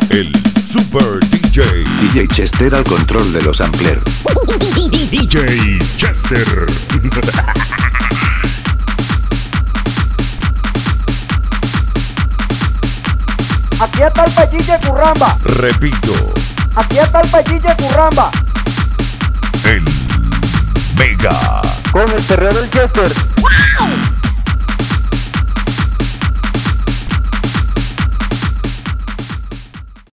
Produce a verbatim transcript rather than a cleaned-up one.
El Super D J. D J Chester al control de los amplios. D J Chester. Aquí está el Pellille Curramba. Repito. Aquí está el Pellille Curramba. El Mega. Con el terreno del Chester.